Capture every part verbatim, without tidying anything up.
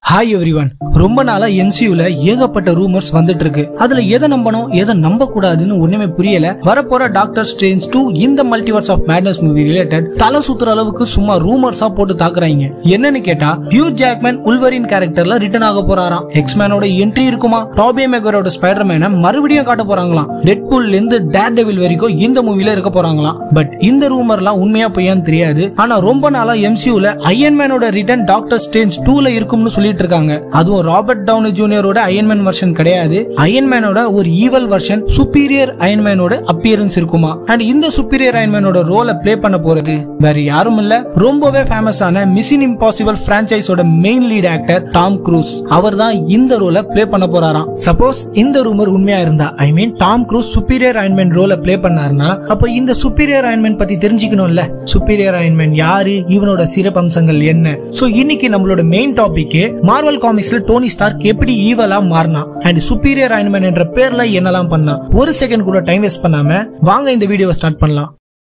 Hi everyone. ரொம்ப நாளா எம்சியூல ஏகப்பட்ட ரூமர்ஸ் வந்துட்டு இருக்கு. அதுல எதை நம்பணும் எதை நம்ப கூடாதுன்னு ஒண்ணுமே புரியல. வரப்போற டாக்டர் ஸ்ட்ரேஞ்ச் டூ இந்த Multiverse of Madness movie related தலை சுத்துற அளவுக்கு சும்மா ரூமர்ஸா போட்டு தாக்குறாங்க. என்னன்னு கேட்டா ஹியூ ஜாக்மேன் உல்வரின் கேரக்டர்ல ரிட்டர்ன் ஆக போறாராம். எக்ஸ்மேனோட என்ட்ரி இருக்குமா, டாபி மேகரோட ஸ்பைடர்மேனை மறுபடியும் காட்ட போறாங்களாம். டெட்பூல்ல இருந்து டேர் டெவில் வரைக்கும் இந்த மூவில இருக்க போறாங்களாம். பட் இந்த ரூமர்லாம் உண்மையா பொய்யான்னு தெரியாது. ஆனா ரொம்ப நாளா எம்சியூல அயன்மேனோட ரிட்டர்ன் டாக்டர் ஸ்ட்ரேஞ்ச் டூல இருக்கும்னு சொல்லி இருக்காங்க. அதுவும் ராபர்ட் டவுனி ஜூனியரோட அயன்மேன் வெர்ஷன் கிடையாது. அயன்மேனோட ஒரு ஈவல் வெர்ஷன் சுப்பீரியர் அயன்மேனோட அப்பியரன்ஸ் இருக்குமா. அண்ட் இந்த சுப்பீரியர் அயன்மேனோட ரோலை பிளே பண்ண போறது வேற யாரும் இல்ல, ரொம்பவே ஃபேமஸான மிஷன் இம்பாசிபிள் பிரான்சைஸோட main lead actor Tom Cruise. அவர் தான் இந்த ரோலை பிளே பண்ண போறாராம். சப்போஸ் இந்த ரூமர் உண்மையா இருந்தா, I mean Tom Cruise superior Iron Man ரோலை பிளே பண்ணாருன்னா, அப்ப இந்த சுப்பீரியர் அயன்மேன் பத்தி தெரிஞ்சுக்கணும்ல. சுப்பீரியர் அயன்மேன் யாரு, இவனோட சிறப்பம்சங்கள் என்ன. சோ இன்னைக்கு நம்மளோட மெயின் டாபிக் மார்வல் காமிக்ஸ்ல டோனி ஸ்டார்க் எப்படி ஈவலா மாறினா அண்ட் சுப்பீரியர் அயன்மேன் என்ற பேர்ல என்னெல்லாம் பண்ணா. ஒரு செகண்ட் கூட டைம் வேஸ்ட் பண்ணாம வாங்க இந்த வீடியோவை ஸ்டார்ட் பண்ணலாம்.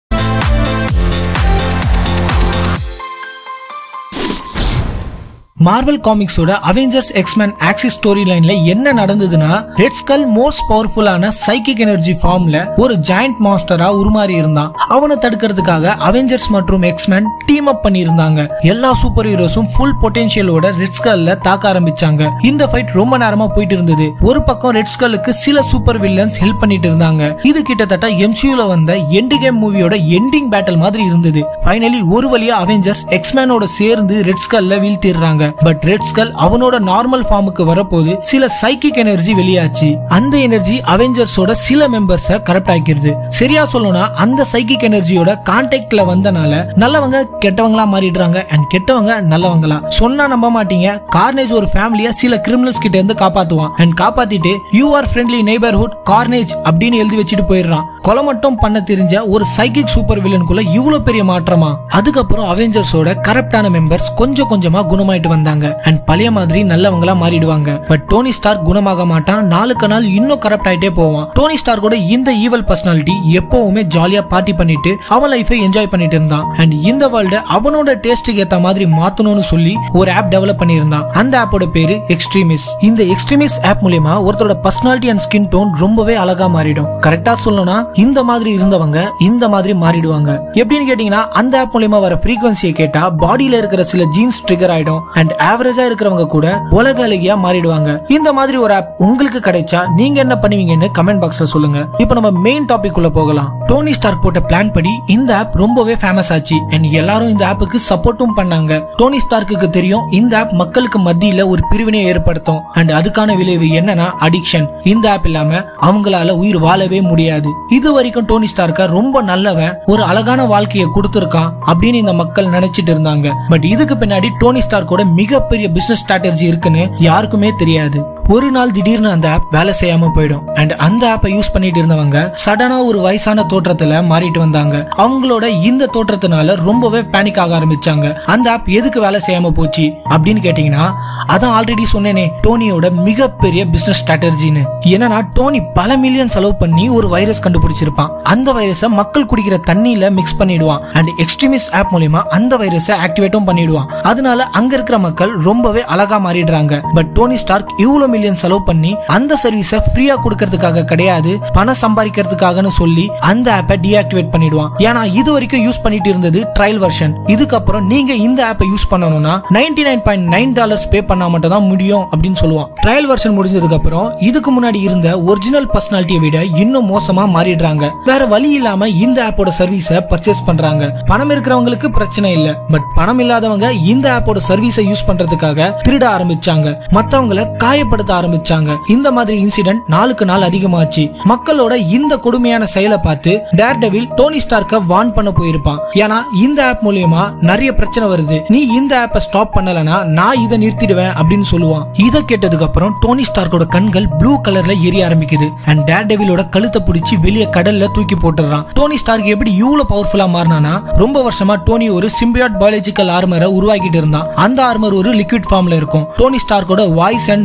மார்வல் காமிக்ஸோட அவெஞ்சர்ஸ் எக்ஸ்மேன் ஆக்சிஸ் ஸ்டோரி லைன்ல என்ன நடந்ததுன்னா, ரெட் ஸ்கல் மோஸ்ட் பவர்ஃபுல்லான சைக்கிக் எனர்ஜி ஃபார்ம்ல ஒரு ஜாயிண்ட் மான்ஸ்டரா உருமாறி இருந்தான். அவனை தடுக்கிறதுக்காக அவெஞ்சர்ஸ் மற்றும் எக்ஸ்மேன் டீம் அப் பண்ணி இருந்தாங்க. எல்லா சூப்பர் ஹீரோஸும் ஃபுல் பொட்டன்ஷியலோட ரெட் ஸ்கல்ல தாக்க ஆரம்பிச்சாங்க. இந்த ஃபைட் ரொம்ப நேரமா போயிட்டு இருந்தது. ஒரு பக்கம் ரெட் ஸ்கல்லுக்கு சில சூப்பர் வில்லன்ஸ் ஹெல்ப் பண்ணிட்டு இருந்தாங்க. இது கிட்டத்தட்ட எம்சியூல வந்த எண்ட் கேம் மூவியோட எண்டிங் பேட்டில் மாதிரி இருந்தது. ஃபைனலி ஒரு வழியா அவெஞ்சர்ஸ் எக்ஸ்மேனோட சேர்ந்து ரெட் ஸ்கல்ல வீழ்த்திடுறாங்க. பட் ரெட் ஸ்கல் அவனோட நார்மல் ஃபார்முக்கு வரப்போது சில சைக்கிக் எனர்ஜி வெளியாச்சு. அந்த எனர்ஜி அவெஞ்சர்ஸோட சில மெம்பர்ஸ கரப்ட் ஆக்கிருது. சரியா சொல்லணும்னா அந்த சைக்கிக் எனர்ஜியோட கான்டாக்ட்ல வந்தனால நல்லவங்க கெட்டவங்களா மாறிடுறாங்க அண்ட் கெட்டவங்க நல்லவங்களா. சொன்னா நம்ப மாட்டீங்க, கார்னேஜ் ஒரு ஃபேமிலியா சில கிரிமினல்ஸ் கிட்ட இருந்து காப்பாத்துவான். அண்ட் காப்பாத்திட்டு your friendly neighbourhood Carnage அப்படின்னு எழுதி வச்சுட்டு போயிடுறான். கொலை மட்டும் பண்ண தெரிஞ்ச ஒரு சைக்கிக் சூப்பர் வில்லனுக்குள்ள இவ்வளவு பெரிய மாற்றமா. அதுக்கப்புறம் அவெஞ்சர்ஸோட கரப்டான மெம்பர்ஸ் கொஞ்சம் கொஞ்சமா குணமாயிட்டு வந்தாங்க அண்ட் பழைய மாதிரி நல்லவங்களா மாறிடுவாங்க. பட் டோனி ஸ்டார்க் குணமாக மாட்டான். நாளுக்கு நாள் இன்னும் கரப்ட் ஆயிட்டே போவான். டோனி ஸ்டார்க்கோட இந்த ஈவல் பர்சனாலிட்டி எப்பவுமே ஜாலியா பார்ட்டி பண்ணிட்டு அவன் லைஃபை என்ஜாய் பண்ணிட்டு இருந்தான். அண்ட் இந்த வேர்ல்ட் அவனோட டேஸ்டுக்கு ஏத்த மாதிரி மாத்தணும்னு சொல்லி ஒரு ஆப் டெவலப் பண்ணியிருந்தான். அந்த ஆப்போட பேரு எக்ஸ்ட்ரீமிஸ். இந்த எக்ஸ்ட்ரீமிஸ் ஆப் மூலமா ஒருத்தரோட பர்சனாலிட்டி அண்ட் ஸ்கின் டோன் ரொம்பவே அழகா மாறிடும். கரெக்டா சொல்லணும்னா இந்த மாதிரி இருந்தவங்க இந்த மாதிரி மாறிடுவாங்க. எப்படின்னு கேட்டீங்கன்னா, அந்த ஆப் மூலமா வர ஃப்ரீக்வன்சியை கேட்டா பாடியில இருக்கிற சில ஜீன்ஸ் ட்ரிகர் ஆயிடும் அண்ட் ஆவரேஜா இருக்கிறவங்க கூட உலக அழகியா மாறிடுவாங்க. இந்த மாதிரி ஒரு ஆப் உங்களுக்கு கிடைச்சா நீங்க என்ன பண்ணுவீங்கன்னு கமெண்ட் பாக்ஸ்ல சொல்லுங்க. இப்போ நம்ம மெயின் டாபிக் உள்ள போகலாம். டோனி ஸ்டார்க் போட்ட பிளான் படி இந்த ஆப் ரொம்பவே ஃபேமஸ் ஆச்சு அண்ட் எல்லாரும் இந்த ஆப்புக்கு சப்போர்ட்டும் பண்ணாங்க. டோனி ஸ்டார்க்கு தெரியும் இந்த ஆப் மக்களுக்கு மத்தியில ஒரு பிரிவினை ஏற்படுத்தும் அண்ட் அதுக்கான விளைவு என்னன்னா அடிக்ஷன். இந்த ஆப் இல்லாம அவங்களால உயிர் வாழவே முடியாது. இது வரைக்கும் டோனி ஸ்டார்க்க ரொம்ப நல்லவன், ஒரு அழகான வாழ்க்கையை கொடுத்திருக்கான் அப்படின்னு இந்த மக்கள் நினைச்சிட்டு இருந்தாங்க. பட் இதுக்கு பின்னாடி டோனி ஸ்டார்க்கோட மிகப்பெரிய பிசினஸ் ஸ்ட்ராட்டஜி இருக்குன்னு யாருக்குமே தெரியாது. ஒரு நாள் திடீர்னு அந்த ஆப் வேலை செய்யாம போயிடும் அண்ட் அந்த ஆப்பை யூஸ் பண்ணிட்டு இருந்தவங்க சடனா ஒரு வயசான தோற்றத்துல மாறிட்டு வந்தாங்க. அவங்களோட இந்த தோற்றத்தினால ரொம்பவே பேனிக் ஆக ஆரம்பிச்சாங்க. அந்த ஆப் எதுக்கு வேலை செய்யாம போச்சு அப்படின்னு கேட்டீங்கன்னா, அதான் ஆல்ரெடி சொன்னேனே, டோனியோட மிகப்பெரிய பிசினஸ் ஸ்ட்ராட்டஜின்னு. என்னன்னா, டோனி பல மில்லியன் செலவு பண்ணி ஒரு வைரஸ் கண்டுபிடிச்சிருப்பான். அந்த வைரஸை மக்கள் குடிக்கிற தண்ணியில மிக்ஸ் பண்ணிடுவான் அண்ட் எக்ஸ்ட்ரீமிஸ்ட் ஆப் மூலமா அந்த வைரஸை ஆக்டிவேட்டும் பண்ணிடுவான். அதனால அங்க இருக்கிற மக்கள் ரொம்பவே அழகா மாறிடுறாங்க. பட் டோனி ஸ்டார்க் இவ்வளவு மில்லியன் செலவு பண்ணி அந்த சர்வீஸை ஃப்ரீயா கொடுக்கிறதுக்காக கிடையாது, பணம் சம்பாதிக்கிறதுக்காகன்னு சொல்லி அந்த ஆப்பை டீஆக்டிவேட் பண்ணிடுவான். ஏன்னா இது வரைக்கும் யூஸ் பண்ணிட்டு இருந்தது ட்ரையல் வெர்ஷன். இதுக்கப்புறம் நீங்க இந்த ஆப்பை யூஸ் பண்ணணும்னா ninety nine point nine dollars pay பண்ணா மட்டும் தான் முடியும் அப்படின்னு சொல்லுவான். ட்ரையல் வெர்ஷன் முடிஞ்சதுக்கு அப்புறம் இதுக்கு முன்னாடி இருந்த ஒரிஜினல் பர்சனாலிட்டியை விட இன்னும் மோசமா மாறிடுறாங்க. வேற வழி இல்லாம இந்த ஆப்போட சர்வீஸை பர்ச்சேஸ் பண்றாங்க. பணம் இருக்கிறவங்களுக்கு பிரச்சனை இல்ல, பட் பணம் இல்லாதவங்க இந்த ஆப்போட சர்வீஸை யூஸ் பண்றதுக்காக திருட ஆரம்பிச்சாங்க, மத்தவங்களை காயப்படுத்த ஆரம்பிச்சாங்க. இந்த மாதிரி இன்சிடென்ட் நாளுக்கு நாள் அதிகமாச்சு. மக்களோட இந்த கொடுமையான செயலை பார்த்து டேர் டெவில் டோனி ஸ்டார்க்க வார்ன் பண்ண போயிருப்பான். ஏன்னா இந்த ஆப் மூலமா நிறைய பிரச்சனை வருது, நீ இந்த ஆப்பை ஸ்டாப் பண்ணலனா நான் இதை நிறுத்திடுவேன் அப்படின்னு சொல்லுவான். இதை கேட்டதுக்கு அப்புறம் டோனி ஸ்டார்க்கோட கண்கள் ப்ளூ கலர்ல எரிய ஆரம்பிக்குது அண்ட் டேர் டெவிலோட கழுத்தை பிடிச்சி வெளியே கடல்ல தூக்கி போட்டுறான். டோனி ஸ்டார்க் எப்படி இவ்வளவு பவர்ஃபுல்லா மாறினானா, ரொம்ப வருஷமா டோனி ஒரு சிம்பியாட் பயாலஜிக்கல் ஆர்மரை உருவாக்கிட்டு இருந்தான். அந்த ஆர்மர் ஒரு லிக்விட் ஃபார்ம்ல இருக்கும். டோனி ஸ்டார்க்கோட வாய்ஸ் அண்ட் மைண்ட்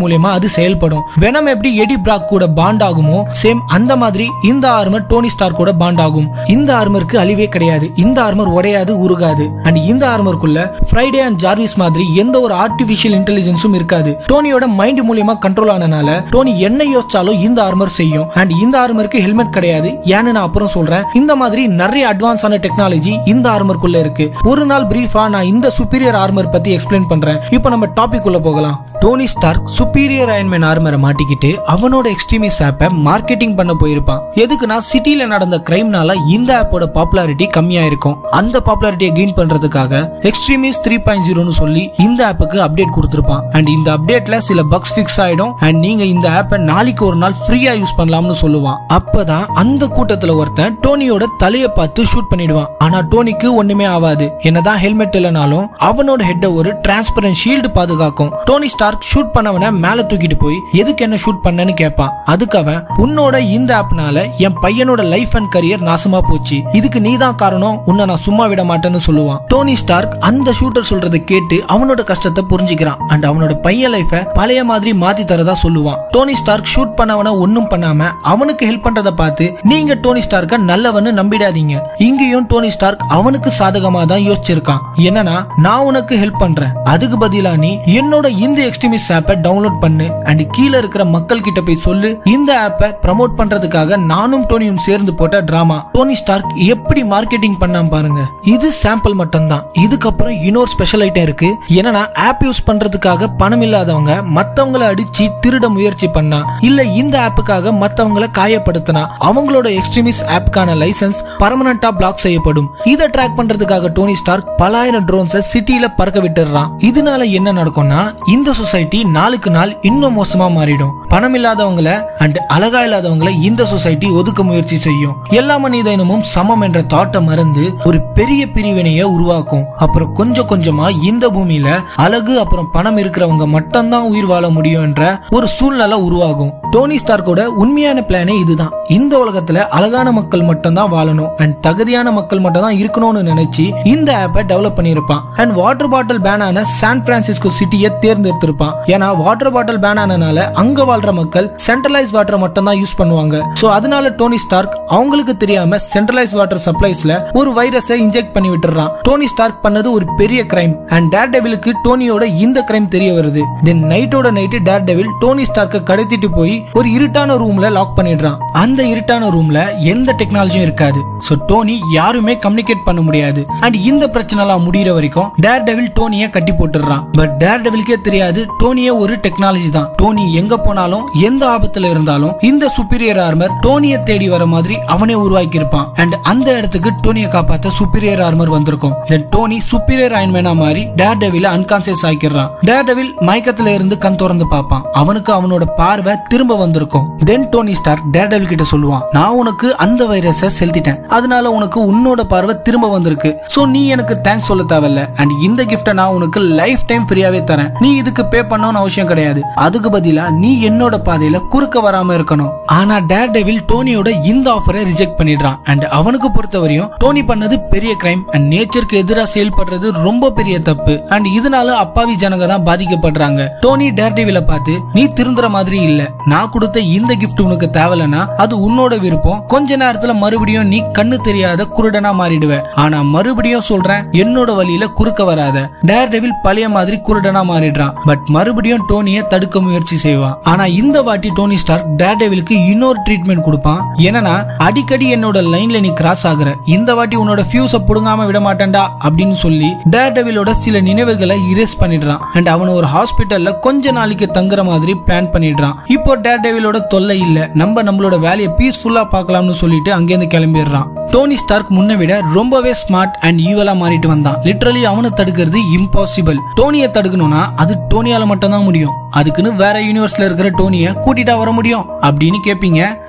மூலமா அது செயல்படும். வெனம் எப்படி எடி பிராக் கூட பாண்ட் ஆகுமோ சேம் அந்த மாதிரி இந்த ஆர்மர் டோனி ஸ்டார்க் கூட பாண்ட் ஆகும். இந்த ஆர்மருக்கு அழிவே கிடையாது. இந்த ஆர்மர் உடையாது, உருகாது. அண்ட் இந்த ஆர்மருக்குள்ள ஃப்ரைடே அண்ட் ஜார்விஸ் மாதிரி எந்த ஒரு ஆர்டிபிஷியல் இன்டெலிஜென்ஸும் இருக்காது. டோனியோட மைண்ட் மூலமா கண்ட்ரோல் ஆனனால டோனி என்ன யோசிச்சாலும் இந்த ஆர்மர் செய்யும். அண்ட் இந்த ஆர்மருக்கு ஹெல்மெட் கிடையாது. ஏன்னு நான் அப்புறம் சொல்றேன். இந்த மாதிரி நிறைய அட்வான்ஸ் ஆன டெக்னாலஜி இந்த ஆர்மருக்குள்ள இருக்கு. ஒரு நாள் பிரீஃபா நான் இந்த சுப்பீரியர் ஆர்மர் பத்தி எக்ஸ்பிளைன் பண்றேன். இப்போ நம்ம டாபிக் உள்ள போகலாம். டோனி ஸ்டார்க் சுப்பீரியர் அயன்மேன் ஆர்மரை மாட்டிக்கிட்டு அவனோட எக்ஸ்ட்ரீமிஸ்ட் ஆப்பை மார்க்கெட்டிங் பண்ண போயிருப்பான். எதுக்குன்னா சிட்டில நடந்த கிரைம்னால இந்த ஆப்போட பாப்புலாரிட்டி கம்மியா இருக்கும். அந்த பாப்புலாரிட்டியை கெயின் பண்றதுக்காக எக்ஸ்ட்ரீமிஸ்ட் த்ரீ பாயிண்ட் ஜீரோன்னு சொல்லி இந்த ஆப்புக்கு அப்டேட் கொடுத்திருப்பான். அண்ட் இந்த அப்டேட்ல சில பக்ஸ் ஃபிக்ஸ் ஆயிடும். அண்ட் நீங்க இந்த ஆப்பை நாளைக்கு ஒரு நாள் ஃப்ரீயா யூஸ் பண்ணலாம்னு சொல்லுவான். அப்பதான் அந்த கூட்டத்துல ஒருத்தன் டோனியோட தலையை பார்த்து ஷூட் பண்ணிடுவான். ஆனா டோனிக்கு ஒண்ணுமே ஆகாது. என்னதான் ஹெல்மெட் இல்லனாலும் அவனோட ஹெட்ட ஒரு டிரான்ஸ்பரண்ட் ஷீல்டு பாதுகாக்கும். டோனி ஸ்டார்க் ஷூட் பண்ணவன மேல தூக்கிட்டு போய் எதுக்கு என்ன ஷூட் பண்ணன்னு கேட்பான். அதுக்கு அவன் உன்னோட இந்த ஆப்னால என் பையனோட லைஃப் அண்ட் கரியர் நாசமா போச்சு. இதுக்கு நீதான் காரணம். உன்னை நான் சும்மா விட மாட்டேன்னு சொல்லுவான். டோனி ஸ்டார்க் அந்த ஷூட்டர் சொல்றதை கேட்டு அவனோட கஷ்டத்தை புரிஞ்சுக்கிறான். அண்ட் அவனோட பையன் லைஃப பழைய மாதிரி மாத்தி தரதா சொல்லுவான். டோனி ஸ்டார்க் ஷூட் பண்ணவன ஒன்னும் பண்ணாம அவனுக்கு ஹெல்ப் பண்றதை பார்த்து நீங்க டோனி ஸ்டார்க்க நல்லவன்னு நம்பிடாதீங்க. இங்கேயும் டோனி ஸ்டார்க் அவனுக்கு சாதகமா தான் யோசிச்சிருக்கான். என்னன்னா நான் உனக்கு ஹெல்ப் பண்றேன், அதுக்கு பதிலா நீ என்னோட இந்த எக்ஸ்ட்ரீமிஸ்ட் ஆப்பை டவுன்லோட் பண்ணு அண்ட் கீழே இருக்கிற மக்கள் கிட்ட போய் சொல்லு. இந்த ஆப்பை ப்ரமோட் பண்றதுக்காக நானும் டோனியும் சேர்ந்து போட்ட டிராமா. டோனி ஸ்டார்க் எப்படி மார்க்கெட்டிங் பண்ணாம பாருங்க. இது சாம்பிள் மட்டும் தான். இதுக்கப்புறம் இன்னொரு ஸ்பெஷல் ஐட்டம் இருக்கு. என்னன்னா ஆப் யூஸ் பண்றதுக்காக பணம் இல்லாதவங்க மத்தவங்களை அடிச்சு திருட முயற்சி பண்ணா இல்ல இந்த ஆப்புக்காக மத்தவங்களை காயப்படுத்தினா அவங்களோட எக்ஸ்ட்ரீமிஸ்ட் ஆப்புக்கான லைசன்ஸ் பர்மனண்டா பிளாக் செய்யப்படும். இதை ட்ராக் பண்றதுக்காக டோனி ஸ்டார்க் பலாயிரம் ட்ரோன்ஸை சிட்டில பறக்க விட்டுறான். இதனால என்ன நடக்கும்னா இந்த சொசைட்டி நாளுக்கு நாள் இன்னும் மோசமா மாறிடும். பணம் இல்லாதவங்களை அண்ட் அழகா இல்லாதவங்களை இந்த சொசைட்டி ஒதுக்க முயற்சி செய்யும். எல்லா மனித இனமும் சமம் என்ற தாட்டை மறந்து ஒரு பெரிய பிரிவினையை உருவாக்கும். அப்புறம் கொஞ்சம் கொஞ்சமா இந்த பூமியில அழகு அப்புறம் பணம் இருக்கிறவங்க மட்டும்தான் உயிர் வாழ முடியும் என்ற ஒரு சூழ்நிலை உருவாகும். டோனி ஸ்டார்க்கோட உண்மையான பிளானே இதுதான். இந்த உலகத்துல அழகான மக்கள் மட்டும் தான் வாழணும் அண்ட் தகுதியான மக்கள் மட்டும் தான் இருக்கணும்னு நினைச்சு இந்த ஆப்பை டெவலப் பண்ணிருப்பான். அண்ட் வாட்டர் பாட்டில் பேன் ஆன சான் பிரான்சிஸ்கோ சிட்டியை தேர்ந்தெடுத்திருப்பான். ஏன்னா வாட்டர் பாட்டில் பேன் ஆனனால அங்க வாழ்ற மக்கள் சென்ட்ரலைஸ் வாட்டர் மட்டும் தான் யூஸ் பண்ணுவாங்க. சோ அதனால டோனி ஸ்டார்க் அவங்களுக்கு தெரியாம சென்ட்ரலைஸ் வாட்டர் சப்ளைஸ்ல ஒரு வைரஸை இன்ஜெக்ட் பண்ணி விட்டுறான். டோனி ஸ்டார்க் பண்ணது ஒரு பெரிய கிரைம். அண்ட் டேர் டெவிலுக்கு டோனியோட இந்த கிரைம் தெரிய வருது. தென் நைட்டோட நைட்டு டேர் டெவில் டோனி ஸ்டார்க்க கடத்திட்டு போய் ஒரு இருட்டான ரூம்ல லாக் பண்ணிடுறான். அந்த இருட்டான ரூம்ல எந்த டெக்னாலஜியும் இருக்காது. சோ டோனி யாருமே கம்யூனிகேட் பண்ண முடியாது. அண்ட் இந்த பிரச்சனை எல்லாம் முடிகிற வரைக்கும் டேர் டெவில் டோனிய கட்டி போட்டுறான். பட் டேர் டெவிலுக்கே தெரியாது டோனியே ஒரு டெக்னாலஜி தான். டோனி எங்க போனாலும் எந்த ஆபத்துல இருந்தாலும் இந்த சுப்பீரியர் ஆர்மர் டோனிய தேடி வர மாதிரி அவனே உருவாக்கி இருப்பான். அண்ட் அந்த இடத்துக்கு டோனியை காப்பாத்த சுப்பீரியர் ஆர்மர் வந்திருக்கும். தென் டோனி சுப்பீரியர் அயன்மேனா மாதிரி டேர் டெவில அன்கான்சியஸ் ஆக்கிடுறான். டேர் டெவில் மயக்கத்துல இருந்து கண் திறந்து பார்ப்பான். அவனுக்கு அவனோட பார்வை திரும்ப வந்திருக்கும். Then Tony Stark Daredevil கிட்ட சொல்லுவான், நான் உனக்கு அந்த வைரஸை செலுத்திட்டேன், அதனால உனக்கு உன்னோட பார்வை திரும்ப வந்திருக்கு. சோ நீ எனக்கு தேங்க்ஸ் சொல்ல தேவையில்ல. அண்ட் இந்த கிஃப்ட நான் உனக்கு லைஃப் டைம் ஃப்ரீயாவே தரேன். நீ இதுக்கு பே பண்ணணும்னு அவசியம் கிடையாது. அதுக்கு பதிலா நீ என்னோட பாதையில குறுக்க வராம இருக்கணும். ஆனா டேர் டெவில் டோனியோட இந்த ஆஃபரை ரிஜெக்ட் பண்ணிடுறான். அண்ட் அவனுக்கு பொறுத்தவரையும் டோனி பண்ணது பெரிய கிரைம் அண்ட் நேச்சருக்கு எதிராக செயல்படுறது ரொம்ப பெரிய தப்பு. அண்ட் இதனால அப்பாவி ஜனங்க தான் பாதிக்கப்படுறாங்க. டோனி டேர் டெவில பார்த்து நீ திருந்துற மாதிரி இல்ல, நான் கொடுத்த இந்த கிஃப்ட் உனக்கு தேவலனா அது உன்னோட விருப்பம். கொஞ்ச நேரத்துல மறுபடியும் நீ கண்ணு தெரியாத குருடனா மாறிடுவ. ஆனா மறுபடியும் சொல்றேன், என்னோட வழியில குறுக்க வராத. டேர் டெவில் பழைய மாதிரி குருடனா மாறிடுறான். பட் மறுபடியும் டோனியை தடுக்க முயற்சி செய்வான். ஆனா இந்த வாட்டி டோனி ஸ்டார்க் டேர் டெவிலுக்கு இன்னொரு ட்ரீட்மெண்ட் கொடுப்பான். என்னன்னா அடிக்கடி என்னோட லைன்ல நீ கிராஸ் ஆகுற, இந்த வாட்டி உன்னோட ஃபியூஸ புடுங்காம விட மாட்டேன்டா அப்படின்னு சொல்லி டேர் டெவிலோட சில நினைவுகளை இரேஸ் பண்ணிடுறான். அண்ட் அவன் ஒரு ஹாஸ்பிட்டல்ல கொஞ்ச நாளைக்கு தங்குற மாதிரி பிளான் பண்ணிடுறான். இப்போ டேர் டெவிலோட தொல்லை இல்ல, நம்ம நம்மளோட வேலையை பீஸ்ஃபுல்லா பார்க்கலாம்னு சொல்லிட்டு அங்கிருந்து கிளம்பிடுறான். டோனி ஸ்டார்க் முன்ன விட ரொம்பவே ஸ்மார்ட் அண்ட் ஈவலா மாறிட்டு வந்தான். லிட்டரலி அவனை தடுக்கிறது இம்பாசிபிள். டோனியை தடுக்கணும்னா அது டோனியால மட்டும் தான் முடியும். அதுக்குன்னு வேற யூனிவர்ஸ்ல இருக்கிற டோனியை கூட்டிட்டா வர முடியும் அப்படின்னு கேப்பீங்க.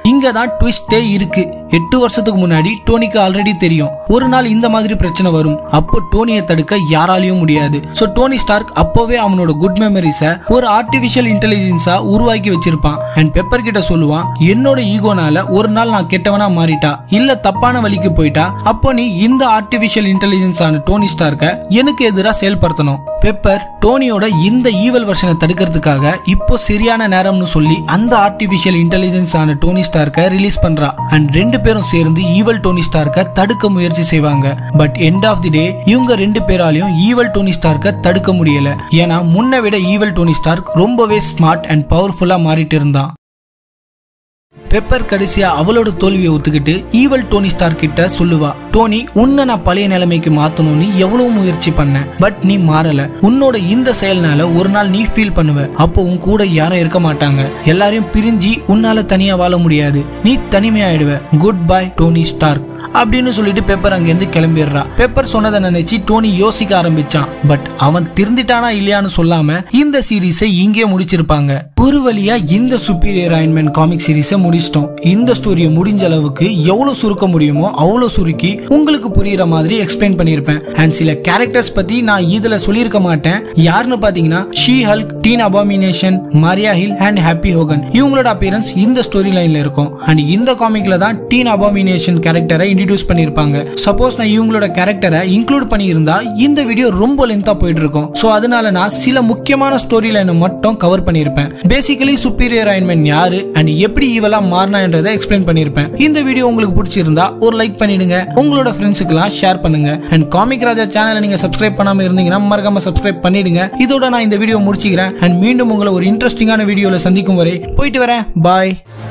இங்க தான் ட்விஸ்டே இருக்கு. எட்டு வருஷத்துக்கு முன்னாடி டோனிக்கு ஆல்ரெடி தெரியும் ஒரு நாள் இந்த மாதிரி பிரச்சனை வரும். அப்போ டோனியை தடுக்க யாராலையும் முடியாது. சோ டோனி ஸ்டார்க் அப்போவே அவனோட குட் மெமரிஸ ஒரு ஆர்டிபிஷியல் இன்டெலிஜென்ஸா உருவாக்கி வச்சிருப்பான். அண்ட் பெப்பர் கிட்ட சொல்லுவான், என்னோட ஈகோனால ஒரு நாள் நான் கெட்டவனா மாறிட்டா இல்ல தப்பான வழிக்கு போயிட்டா, அப்போ நீ இந்த ஆர்டிபிஷியல் இன்டெலிஜென்ஸ் ஆன டோனி ஸ்டார்க்க எனக்கு எதிராக செயல்படுத்தணும். பெப்பர் டோனியோட இந்த ஈவல் வெர்ஷனை தடுக்கிறதுக்காக இப்போ சரியான நேரம்னு சொல்லி அந்த ஆர்டிபிஷியல் இன்டெலிஜென்ஸ் ஆன டோனி ஸ்டார்க்க ரிலீஸ் பண்றா. அண்ட் ரெண்டு பேரும் சேர்ந்து ஈவல் டோனி ஸ்டார்க்க தடுக்க முயற்சி செய்வாங்க. But end of the day இவங்க ரெண்டு பேராலையும் ஈவல் டோனி ஸ்டார்க்க தடுக்க முடியல. ஏன்னா முன்ன விட ஈவல் டோனி ஸ்டார்க் ரொம்பவே ஸ்மார்ட் அண்ட் பவர்ஃபுல்லா மாறிட்டு இருந்தான். பெப்பர் கடைசியா அவளோட தோல்வியை ஒத்துக்கிட்டு ஈவல் டோனி ஸ்டார்க் கிட்ட சொல்லுவா, டோனி உன்னை நான் பழைய நிலைமைக்கு மாத்தணும்னு எவ்வளவு முயற்சி பண்ண, பட் நீ மாறல. உன்னோட இந்த செயல்னால ஒரு நாள் நீ ஃபீல் பண்ணுவ. அப்போ உன் கூட யாரும் இருக்க மாட்டாங்க. எல்லாரையும் பிரிஞ்சு உன்னால தனியா வாழ முடியாது. நீ தனிமையாயிடுவ. குட் பை டோனி ஸ்டார்க் அப்படின்னு சொல்லிட்டு பெப்பர் அங்கிருந்து கிளம்பிடுறா. பெப்பர் சொன்னதை நினைச்சு டோனி யோசிக்க ஆரம்பிச்சான். பட் அவன் திருந்திட்டானா இல்லையான்னு சொல்லாம இந்த சீரீஸை இங்கே முடிச்சிருப்பாங்க. ஒரு வழியா இந்த சுப்பீரியர் அயர்ன் மேன் காமிக் சீரீஸை முடிச்சிட்டோம். இந்த ஸ்டோரியை முடிஞ்ச அளவுக்கு எவ்வளவு சுருக்க முடியுமோ அவ்வளவு சுருக்கி உங்களுக்கு புரியுற மாதிரி எக்ஸ்பிளைன் பண்ணிருப்பேன். அண்ட் சில கேரக்டர்ஸ் பத்தி நான் இதுல சொல்லியிருக்க மாட்டேன். யாருன்னு பாத்தீங்கன்னா She Hulk, Teen Abomination, Maria Hill and Happy Hogan இவங்களோட அப்பியரன்ஸ் இந்த ஸ்டோரி லைன்ல இருக்கும். அண்ட் இந்த காமிக்ல தான் டீன் அபாமினேஷன் கேரக்டரை இன்ட்ரோடியூஸ் பண்ணிருப்பாங்க. சப்போஸ் நான் இவங்களோட கேரக்டரை இன்க்ளூட் பண்ணியிருந்தா இந்த வீடியோ ரொம்ப லென்த்தா போயிட்டு இருக்கும். சோ அதனால நான் சில முக்கியமான ஸ்டோரி லைனை மட்டும் கவர் பண்ணிருப்பேன். பேசிக்கலி சுப்பீரியர் அயர்ன் மேன் யாரு அண்ட் எப்படி இவெல்லாம் மாறினான்றதை எக்ஸ்பிளைன் பண்ணிருப்பேன். இந்த வீடியோ உங்களுக்கு பிடிச்சிருந்தா ஒரு லைக் பண்ணிடுங்க. உங்களோட ஃப்ரெண்ட்ஸுக்கு எல்லாம் ஷேர் பண்ணுங்க. அண்ட் காமிக் ராஜா சேனலை நீங்க சப்ஸ்கிரைப் பண்ணாம இருந்தீங்கன்னா மறக்காம சப்ஸ்கிரைப் பண்ணிடுங்க. இதோட நான் இந்த வீடியோ முடிச்சுக்கிறேன். அண்ட் மீண்டும் உங்களை ஒரு இன்ட்ரெஸ்டிங்கான வீடியோல சந்திக்கும் வரை போயிட்டு வரேன். பாய்.